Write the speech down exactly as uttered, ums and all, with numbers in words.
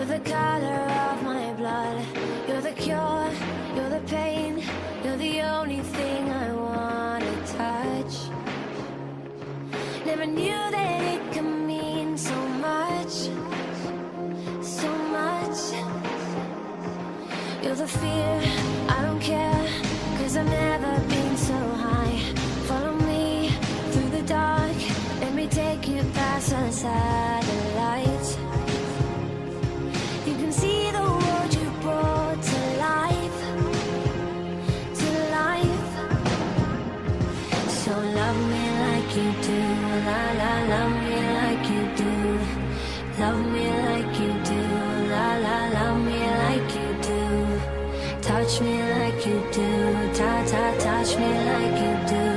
You're the color of my blood. You're the cure, you're the pain. You're the only thing I wanna touch. Never knew that it could mean so much, so much. You're the fear, I don't care, 'cause I've never been so high. Follow me through the dark, let me take you past the satellites. You can see the world you brought to life, to life. So love me like you do, la la, love me like you do. Love me like you do, la la, love me like you do. Touch me like you do, ta ta, touch me like you do.